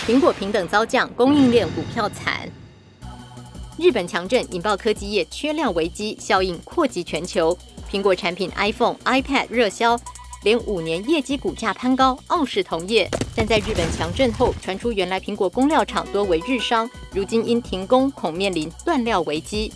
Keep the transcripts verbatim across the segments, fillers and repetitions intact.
苹果平等遭降，供应链股票惨。日本强震引爆科技业缺料危机，效应扩及全球。苹果产品 iPhone、iPad 热销，连五年业绩股价攀高，傲视同业。但在日本强震后，传出原来苹果供料厂多为日商，如今因停工，恐面临断料危机。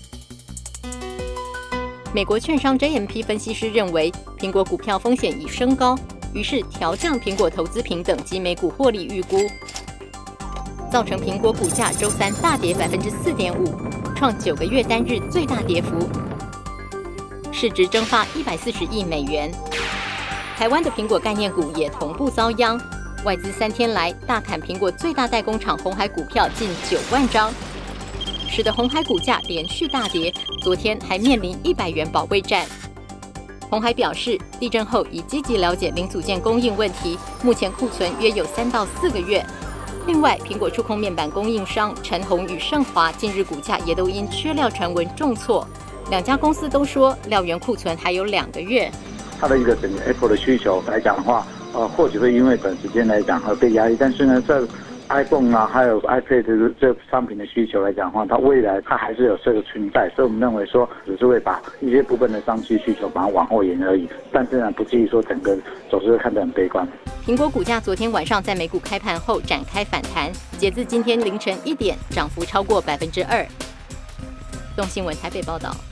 美国券商 J M P 分析师认为，苹果股票风险已升高，于是调降苹果投资平等及每股获利预估，造成苹果股价周三大跌百分之四点五，创九个月单日最大跌幅，市值蒸发一百四十亿美元。台湾的苹果概念股也同步遭殃，外资三天来大砍苹果最大代工厂鸿海股票近九万张，使得鸿海股价连续大跌，昨天还面临一百元保卫战。鸿海表示，地震后已积极了解零组件供应问题，目前库存约有三到四个月。另外，苹果触控面板供应商陈鸿与盛华近日股价也都因缺料传闻重挫，两家公司都说料源库存还有两个月。 它的一个整个 Apple 的需求来讲的话，呃，或许会因为短时间来讲而被压抑，但是呢，在 iPhone 啊，还有 iPad 这这商品的需求来讲的话，它未来它还是有这个存在，所以我们认为说，只是会把一些部分的商机需求把它往后延而已，但是呢，不至于说整个走势看得很悲观。 苹果股价昨天晚上在美股开盘后展开反弹，截至今天凌晨一点，涨幅超过百分之二。动新闻台北报道。